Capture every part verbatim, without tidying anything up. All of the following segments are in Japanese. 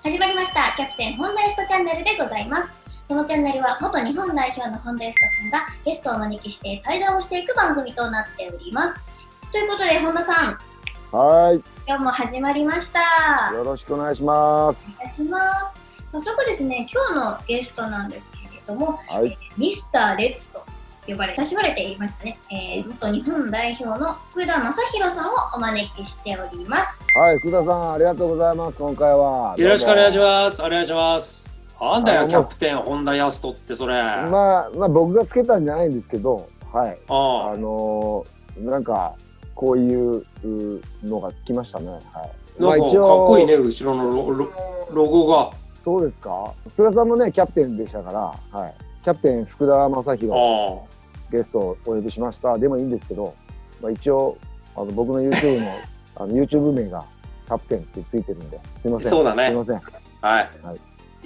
始まりましたキャプテン本田エストチャンネルでございます。このチャンネルは元日本代表の本田エストさんがゲストをお招きして対談をしていく番組となっております。ということで本田さん、 はい、 今日も始まりました。 よろしくお願いします。 お願いします。早速ですね、今日のゲストなんですけれども、 はい、 えー、ミスターレッツと呼ばれ親しまれていましたね、えー、元日本代表の福田正博さんをお招きしております。 はい、福田さんありがとうございます。今回はよろしくお願いします。お願いします。なんだよキャプテン本田康人ってそれ。 まあまあ僕がつけたんじゃないんですけど、はい。 ああのー、なんかこういうのがつきましたね。はい。 なんかかっこいいね、後ろの ロ, ロ, ロゴが。 そうですか。福田さんもねキャプテンでしたから、はい。キャプテン福田正博ゲストをお呼びしましたでもいいんですけど、まあ、一応あの僕の YouTube のあの YouTube 名がキャプテンってついてるんですいません。 そうだね。 すいません。 はい。はい、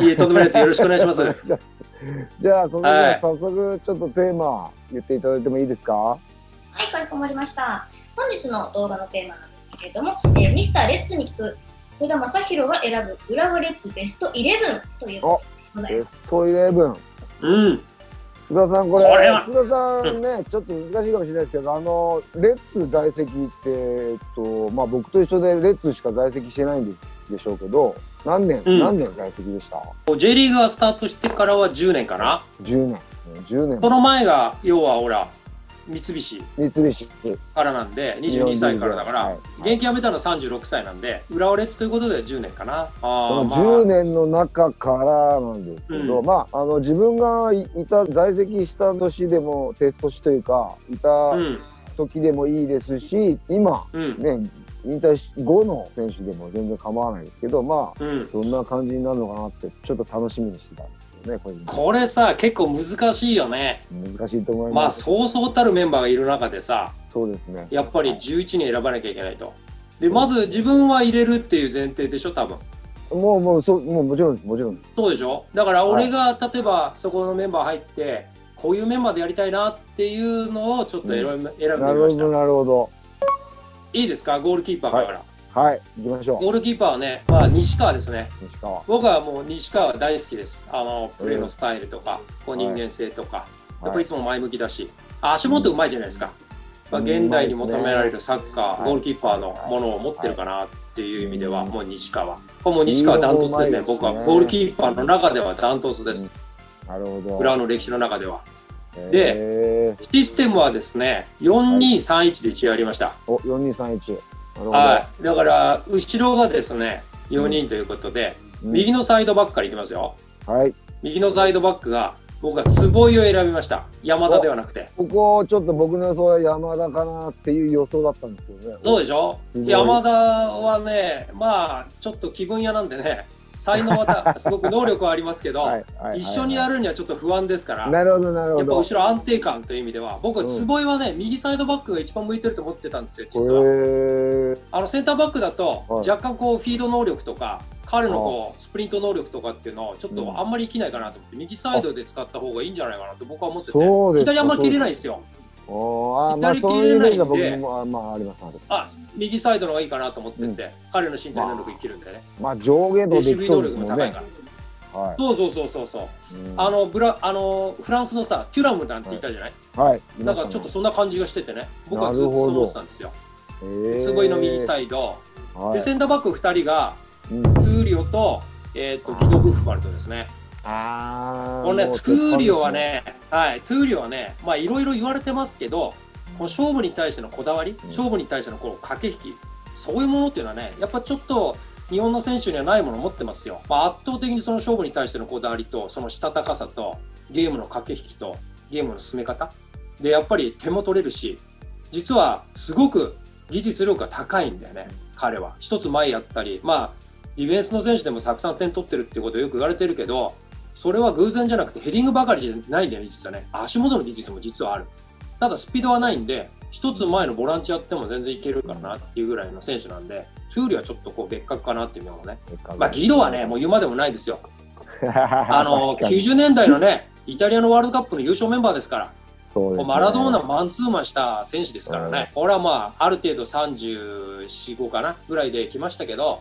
いいとんでもないです。よろしくお願いします。 じゃあそれでは早速ちょっとテーマ言っていただいてもいいですか？はい、かしこまりました。本日の動画のテーマなんですけれども、えー、ミスターレッツに聞く福田正博が選ぶ浦和レッズベストイレブンということでベストイレブン。 うん。 福田さんこれ、これ福田さんね、うん、ちょっと難しいかもしれないですけど、あのレッツ在籍って、えっとまあ、僕と一緒でレッツしか在籍してないんでしょうけど、何年、うん、何年在籍でした？ J リーグがスタートしてからはじゅうねんかな。 じゅうねん、じゅうねん。 その前が要はほら三菱三菱からなんでにじゅうにさいからだから、はい、現役辞めたのはさんじゅうろくさいなんで浦和レッズということでじゅうねんかな。 あこのじゅうねんの中からなんですけど、まあ、まあ、あの自分がいた在籍した年でも年というかいた時でもいいですし、うん、今、うん、ね引退後の選手でも全然構わないですけど、まあ、うん、どんな感じになるのかなってちょっと楽しみにしてたんです。ね、こ, れこれさ結構難しいよね。 難しいと思います。 まあそうそうたるメンバーがいる中でさ、 そうですね、 やっぱりじゅういちにん選ばなきゃいけないと。でまず自分は入れるっていう前提でしょ多分。 もうもうそうもうもちろんですもちろん。 そうでしょ。だから俺が、はい、例えばそこのメンバー入ってこういうメンバーでやりたいなっていうのをちょっと選び、うん、選んでみました。 なるほどなるほど。 いいですかゴールキーパーから。はいはい、行きましょう。 ゴールキーパーはね、まあ、西川ですね。 西川。 僕はもう西川大好きです。あのプレーのスタイルとか、こう人間性とか、はい、やっぱりいつも前向きだし、足元うまいじゃないですか。まあ、現代に求められるサッカー、はい、ゴールキーパーのものを持ってるかなっていう意味では、はい、もう西川。これもう西川ダントツですね。僕はゴールキーパーの中ではダントツです。 なるほど。 浦和の歴史の中では。で、システムはですね、よんにさんいちで一応やりました。 お、よんにさんいち。 はい、だから後ろがですねよにんということで、うん、右のサイドバックからいきますよ。 はい、 右のサイドバックが僕は坪井を選びました。山田ではなくて。 ここちょっと僕の予想は山田かなっていう予想だったんですけどね。 そうでしょ。山田はねまあちょっと気分屋なんでね才能はすごく能力はありますけど一緒にやるにはちょっと不安ですから。 なるほどなるほど。 やっぱ後ろ安定感という意味では僕は坪井はね、うん、右サイドバックが一番向いてると思ってたんですよ実は。あのセンターバックだと若干こうフィード能力とか彼のこうスプリント能力とかっていうのをちょっとあんまり生きないかなと思って右サイドで使った方がいいんじゃないかなと僕は思ってて、左あんまり切れないですよ。 左切れないんで、 あ、右サイドの方がいいかなと思ってて、うん、彼の身体能力生きるんでね。 まあ上下動できそうですもんね。 守備能力も高いから。はい、そうそうそうそうそう。うん、あのブラあのフランスのさテュラムなんていたじゃない。 はい。 なんかちょっとそんな感じがしててね。僕はずっとそう思ってたんですよ。坪井の右サイド、はい、でセンターバックふたりが、うん、トゥーリオとえっ、ー、とギド・ブッファルトですね。 あこのね、トゥーリオはね、はい、トゥーリオはね、まあいろいろ言われてますけど、この勝負に対してのこだわり、うん、勝負に対してのこう駆け引き、そういうものっていうのはね、やっぱちょっと日本の選手にはないものを持ってますよ。まあ、圧倒的にその勝負に対してのこだわりと、そのしたたかさと、ゲームの駆け引きと、ゲームの進め方。で、やっぱり点も取れるし、実はすごく技術力が高いんだよね、彼は。一つ前やったり、まあ、ディフェンスの選手でもたくさん点取ってるってことをよく言われてるけど、それは偶然じゃなくてヘディングばかりじゃないんだよね、実はね。足元の技術も実はある。ただスピードはないんで、一つ前のボランチやっても全然いけるかなっていうぐらいの選手なんで、トゥーリはちょっとこう別格かなっていうのもね。まあ、ギドはね、もう言うまでもないですよ。あの、きゅうじゅうねんだいのね、イタリアのワールドカップの優勝メンバーですから。そうですね、マラドーナマンツーマンした選手ですからね。これはまあ、ある程度さんじゅうよん、ごかなぐらいで来ましたけど、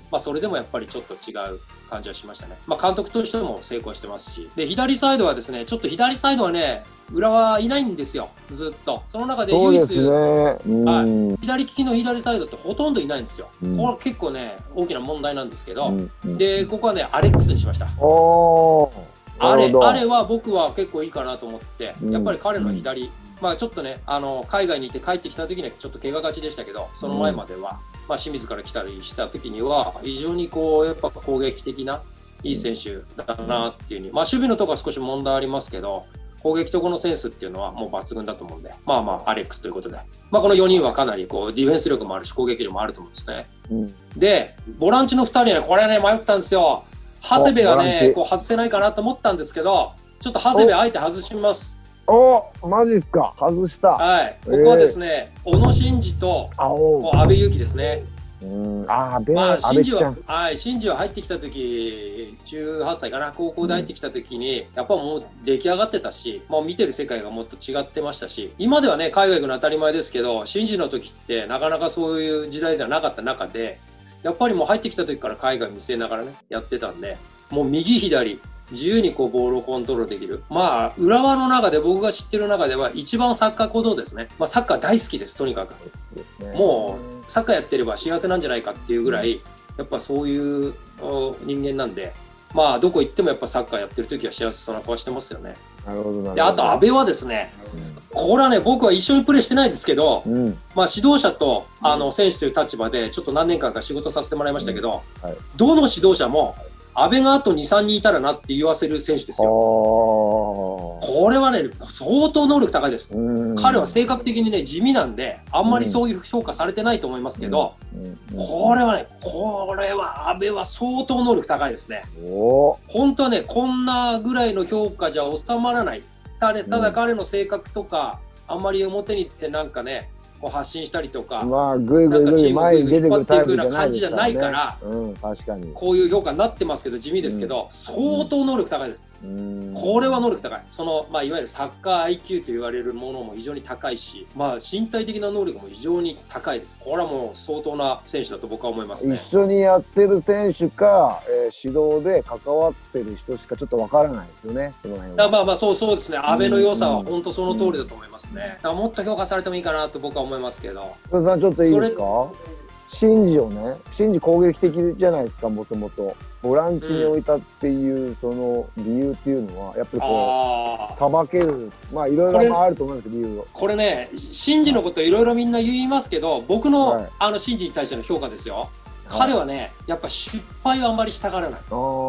まあ、それでもやっぱりちょっと違う感じはしましたね。まあ、監督としても成功してますし、で左サイドはですね、ちょっと左サイドはね、浦和はいないんですよ、ずっと。その中で唯一、 ね、 はい、左利きの左サイドってほとんどいないんですよ。 うん、 これは結構ね、大きな問題なんですけど、 うんうん、 でここはね、アレックスにしました。 おあれ、あれは僕は結構いいかなと思って、 うん、 やっぱり彼の左、うん、まあちょっとね、あの海外に行って帰ってきた時にはちょっと怪我がちでしたけど、その前までは、うん、まあ、清水から来たりした時には、非常にこうやっぱ攻撃的ないい選手だなっていうに、まあ守備のところは少し問題ありますけど、攻撃とこのセンスっていうのはもう抜群だと思うんで、まあまあアレックスということで、まあ、このよにんはかなりこうディフェンス力もあるし攻撃力もあると思うんですね。うん、でボランチのふたりはこれね迷ったんですよ。長谷部がねこう外せないかなと思ったんですけど、ちょっと長谷部あえて外します。 おマジっすか、外した。 はい、ここはですね、えー、小野伸二と阿部勇樹ですね。 うん、あー、 まあ、新次は、はい、新次は入ってきた時じゅうはっさいかな、高校で入ってきた時に、うん、やっぱもう出来上がってたし、もう見てる世界がもっと違ってましたし、今ではね海外行くの当たり前ですけど、新次の時ってなかなかそういう時代ではなかった中で、やっぱりもう入ってきた時から海外見据えながらねやってたんで、もう右左自由にこうボールをコントロールできる。まあ浦和の中で僕が知ってる中では一番サッカー小僧ですね。まあ、サッカー大好きです、とにかく。もうサッカーやってれば幸せなんじゃないかっていうぐらい、やっぱそういう人間なんで、まあどこ行ってもやっぱサッカーやってる時は幸せそうな顔してますよね。 なるほど。 であと阿部はですね、これはね僕は一緒にプレーしてないですけど、うん、まあ指導者とあの選手という立場でちょっと何年間か仕事させてもらいましたけど、うん、はい、どの指導者も阿部があとに、さんにんいたらなって言わせる選手ですよ。これはね相当能力高いです。彼は性格的にね地味なんであんまりそういう評価されてないと思いますけど、これはねこれは阿部は相当能力高いですね。本当はねこんなぐらいの評価じゃ収まらない。ただ、ただ彼の性格とかあんまり表にってなんかねこう発信したりとか、 まあグイグイグイ前に出てくるタイプじゃない感じじゃないから、 うん、確かにこういう評価になってますけど地味ですけど、うん、相当能力高いです。うん、これは能力高い。その、まあ、いわゆるサッカー アイキュー と言われるものも非常に高いし、まあ、身体的な能力も非常に高いです。これはもう相当な選手だと僕は思いますね。 一緒にやってる選手か、えー、指導で関わってる人しかちょっとわからないですよね。その辺は。 まあまあそうそうですね。阿部の良さは本当その通りだと思いますね。だからもっと評価されてもいいかなと僕は思いますけど。 さんちょっといいですか。新次をね、新次攻撃的じゃないですか、もともとボランチに置いたっていう、うん、その理由っていうのはやっぱりこうさばける、まあいろいろあると思うんですけど理由を。これね新次のこといろいろみんな言いますけど、僕の、はい、あの新次に対しての評価ですよ。はい、彼はねやっぱ失敗はあんまりしたがらない。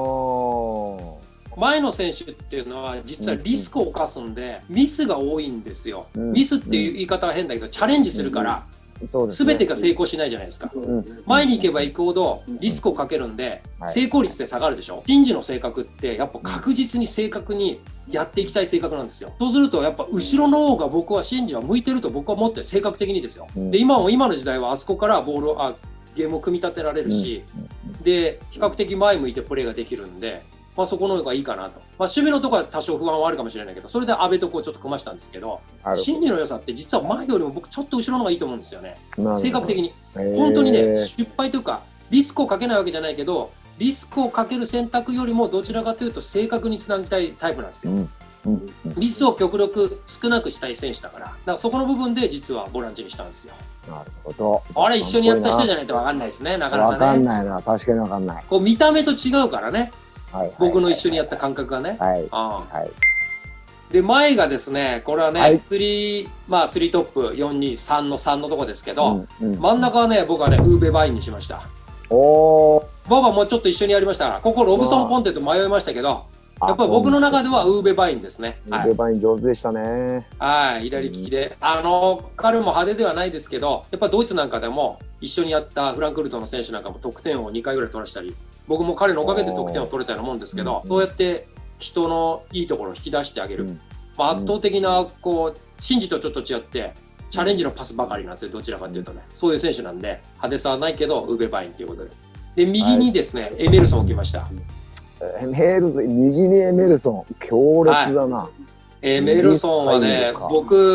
前の選手っていうのは実はリスクを冒すんで、うん、ミスが多いんですよ。うん、ミスっていう言い方は変だけど、チャレンジするから、うん、全てが成功しないじゃないですか。うん、前に行けば行くほどリスクをかけるんで、うん、成功率って下がるでしょ。新次の性格ってやっぱ確実に正確にやっていきたい性格なんですよ。そうするとやっぱ後ろの方が僕は新次は向いてると僕は思ってる、性格的にですよ。うん、で今も今の時代はあそこからボールをあゲームを組み立てられるし、うん、で比較的前向いてプレーができるんで。まあそこの方がいいかなと。まあ、守備のところは多少不安はあるかもしれないけど、それで阿部とこうちょっと組ましたんですけど、新次の良さって実は前よりも僕ちょっと後ろの方がいいと思うんですよね。性格的に。本当にね、失敗というか、リスクをかけないわけじゃないけど、リスクをかける選択よりもどちらかというと正確につなぎたいタイプなんですよ。うんうん、ミスを極力少なくしたい選手だから、だからそこの部分で実はボランチにしたんですよ。 なるほど。 あれ一緒にやった人じゃないと分かんないですね、なかなかね。 分かんないな、確かに分かんない。 こう見た目と違うからね。はいはいはいはい、僕の一緒にやった感覚がね。 はい、あはい、 で前がですねこれはね、はい、スリーまあスリートップよんにさんのさんのとこですけど、うんうん、真ん中はね僕はねウーベバインにしました。お僕はもうちょっと一緒にやりましたから、ここロブソン・コンテと迷いましたけど、やっぱり僕の中ではウーベバインですね。 ウーベバイン上手でしたね。 はい、左利きで、うん、あの彼も派手ではないですけど、やっぱドイツなんかでも一緒にやったフランクフルトの選手なんかも得点をにかいぐらい取らしたり、僕も彼のおかげで得点を取れたようなもんですけど、そうやって人のいいところを引き出してあげる、うん、まあ、圧倒的なこう新次とちょっと違ってチャレンジのパスばかりなんですよ、どちらかというとね。そういう選手なんで派手さはないけどウーベバインということで、で右にですね、はい、エメルソンを置きました。 エメルソン、右にエメルソン強烈だな。 はい、エメルソンはね僕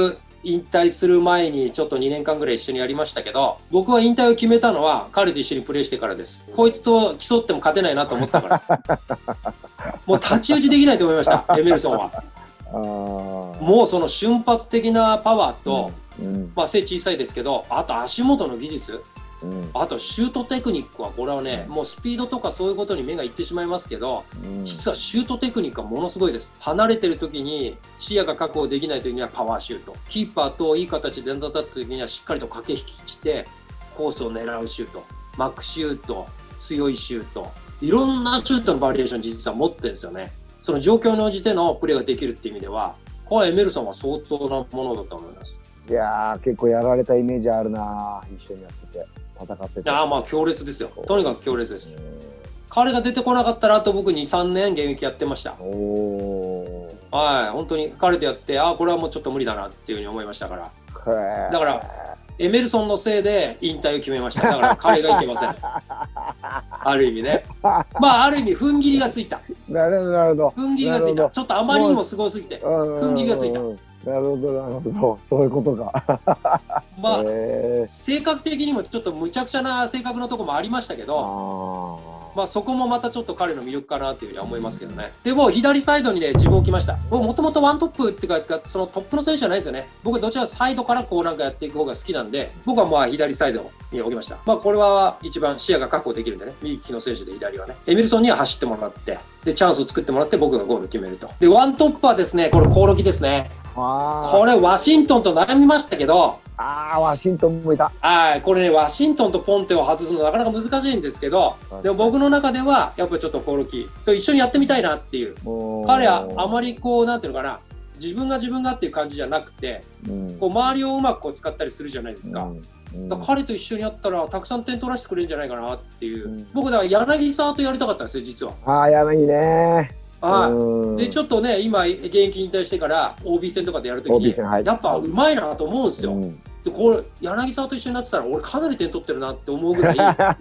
引退する前にちょっとにねんかんぐらい一緒にやりましたけど、僕は引退を決めたのは彼と一緒にプレーしてからです。こいつと競っても勝てないなと思ったからもう太刀打ちできないと思いましたエメルソンは。 あもうその瞬発的なパワーと、 うん、 まあ背小さいですけど、あと足元の技術、 うん、 あとシュートテクニックはこれはね、もうスピードとかそういうことに目がいってしまいますけど、うん、実はシュートテクニックはものすごいです。離れてる時に視野が確保できない時にはパワーシュート、キーパーといい形で当たった時にはしっかりと駆け引きしてコースを狙うシュート、マックシュート、強いシュート、いろんなシュートのバリエーション実は持ってるんですよね。その状況に応じてのプレーができるっていう意味では、これエメルソンは相当なものだと思います。 いやー、結構やられたイメージあるな、一緒にやってて戦ってて。 ああ、まあ強烈ですよ。とにかく強烈です。彼が出てこなかったら、あと僕に、さんねん現役やってました。おはい、本当に彼とやって、ああ、これはもうちょっと無理だなっていうふうに思いましたから。だから、エメルソンのせいで引退を決めました。だから彼がいけません。ある意味ね。まあ、ある意味、踏ん切りがついた。 なるほど、なるほど。 踏ん切りがついた。ちょっとあまりにもすごすぎて、踏ん切りがついた。 なるほど、なるほど、そういうことか。 まあ、性格的にもちょっとむちゃくちゃな性格のところもありましたけど、まあそこもまたちょっと彼の魅力かなというふうには思いますけどね。でも左サイドにね、自分置きました。もともとワントップっていうか、そのトップの選手じゃないですよね。僕どちらかサイドからこうなんかやっていく方が好きなんで、僕はまあ左サイドに置きました。まあこれは一番視野が確保できるんでね、右利きの選手で左はね。エミルソンには走ってもらって、で、チャンスを作ってもらって僕がゴールを決めると。で、ワントップはですね、これコオロギですね。これワシントンと悩みましたけど、 ああ、ワシントンもいた。 はい、これね、ワシントンとポンテを外すのなかなか難しいんですけど、でも僕の中ではやっぱりちょっとコオロギと一緒にやってみたいなっていう。彼はあまりこうなんていうのかな、自分が自分がっていう感じじゃなくて、うん、こう周りをうまくこう使ったりするじゃないですか。うんうん、だから彼と一緒にやったらたくさん点取らせてくれるんじゃないかなっていう。うん、僕だから柳沢とやりたかったんですよ実は。 ああ、柳ね。 はい、でちょっとね今現役引退してから オービー 戦とかでやるときに、はい、やっぱうまいなと思うんですよ。うん、でこれ柳沢と一緒になってたら俺かなり点取ってるなって思うぐらい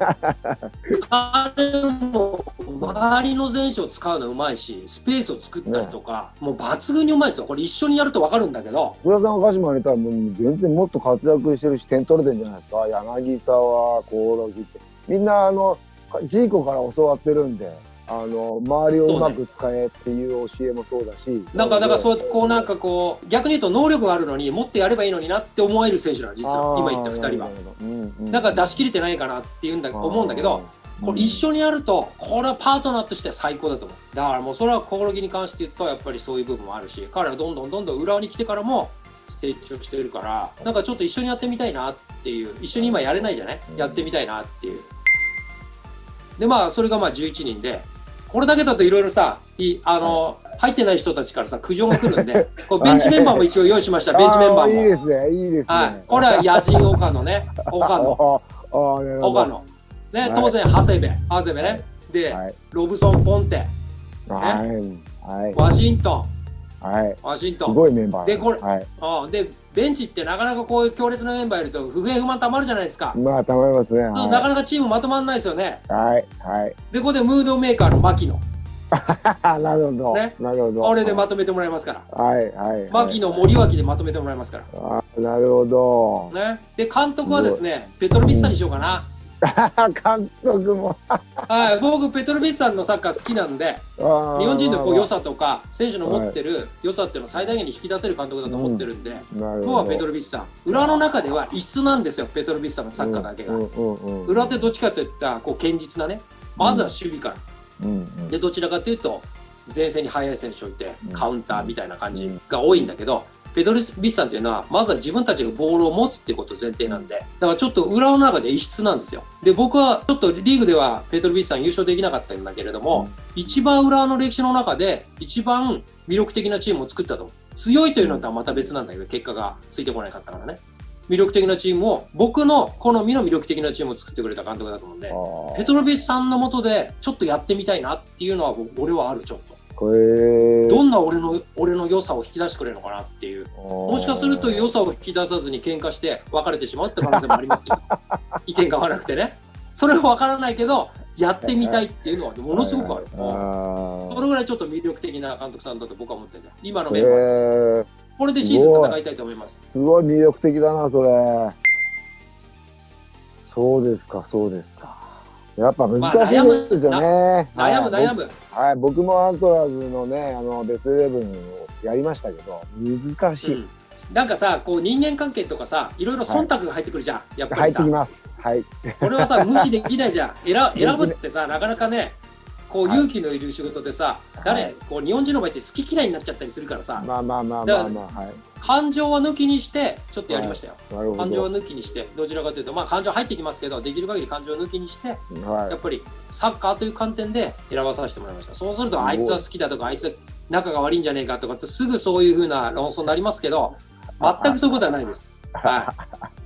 彼も周りの選手を使うのうまいしスペースを作ったりとか、ね、もう抜群にうまいですよ。これ一緒にやると分かるんだけど、 福田さんが鹿島にいたらもう全然もっと活躍してるし点取れてるんじゃないですか。柳沢、コオロギってみんなあのジーコから教わってるんで。あの周りをうまく使えっていう教えもそうだし、ね、 なんかだからそうこうなんかこう逆に言うと能力があるのにもっとやればいいのになって思える選手なの実は今言ったふたりは。だから出し切れてないかなっていうんだ思うんだけど、これ一緒にやるとこれはパートナーとしては最高だと思う。だからもうそれはコオロギに関して言うとやっぱりそういう部分もあるし、彼はどんどんどんどん裏に来てからも成長してるから、なんかちょっと一緒にやってみたいなっていう、一緒に今やれないじゃない、やってみたいなっていう。でまあそれがまあじゅういちにんで。これだけだといろいろさ、いあの入ってない人たちからさ苦情が来るんで、こうベンチメンバーも一応用意しました。ベンチメンバーも。 いいですね、いいですね。 はい。これは野人岡野ね、岡野、岡野。ね、当然長谷部、長谷部ね。で、ロブソンポンテ、ね、ワシントン。はい、ワシントンすごいメンバーでこれ、はい、あでベンチってなかなかこういう強烈なメンバーいると不平不満たまるじゃないですか。 まあたまりますね、はい、 なかなかチームまとまらないですよね。 はいはいでここでムードメーカーの牧野なるほど、ね、なるほど。 これでまとめてもらいますから。 はいはい、はい、 牧野森脇でまとめてもらいますから。 あなるほど、 ね、で監督はですねペトロビッサにしようかな。 監督もはい、僕ペトロビッサのサッカー好きなんで、日本人のこう良さとか選手の持ってる良さっていうのを最大限に引き出せる監督だと思ってるんで、僕はペトロビッサ裏の中では異質なんですよ。ペトロビッサのサッカーだけが裏ってどっちかといったらこう堅実なね、まずは守備から、うんうん、でどちらかというと前線に速い選手を置いてカウンターみたいな感じが多いんだけど、ペトロビッサっていうのはまずは自分たちがボールを持つっていうこと前提なんで、だからちょっと裏の中で異質なんですよ。で僕はちょっとリーグではペトロビッサ優勝できなかったんだけれども、うん、一番裏の歴史の中で一番魅力的なチームを作ったと思う。強いというのとはまた別なんだけど結果がついてこなかったからね、魅力的なチームを僕の好みの魅力的なチームを作ってくれた監督だと思うんで、ペトロビッサの下でちょっとやってみたいなっていうのは俺はある。ちょっとどんな俺の俺の良さを引き出してくれるのかなっていう、もしかすると良さを引き出さずに喧嘩して別れてしまうって可能性もありますけど意見が合わなくてね、それは分からないけどやってみたいっていうのはものすごくある。それぐらいちょっと魅力的な監督さんだと僕は思ってるんで、今のメンバーです。 これでシーズン戦いたいと思います。 すごい魅力的だな、それ。そうですか、そうですか。やっぱ難しいですよね。 悩む悩む。 はい、僕もアントラーズのね、あのベストイレブンをやりましたけど、難しい。うん、 なんかさ、こう人間関係とかさ、いろいろ忖度が入ってくるじゃん。はい、やっぱりさ。 入ってきます。はい。これはさ、無視できないじゃん。選選ぶってさ、なかなかね。こう勇気のいる仕事でさ、はい、誰こう日本人の場合って好き嫌いになっちゃったりするからさ、 まあまあまあまあまあ、はい、 感情は抜きにしてちょっとやりましたよ、 はい、 感情は抜きにして、どちらかというとまあ感情入ってきますけど、できる限り感情を抜きにして、はい、やっぱりサッカーという観点で選ばさせてもらいました。そうするとあいつは好きだとか、あいつは仲が悪いんじゃねえかとかってすぐそういう風な論争になりますけど、全くそういうことはないです。はい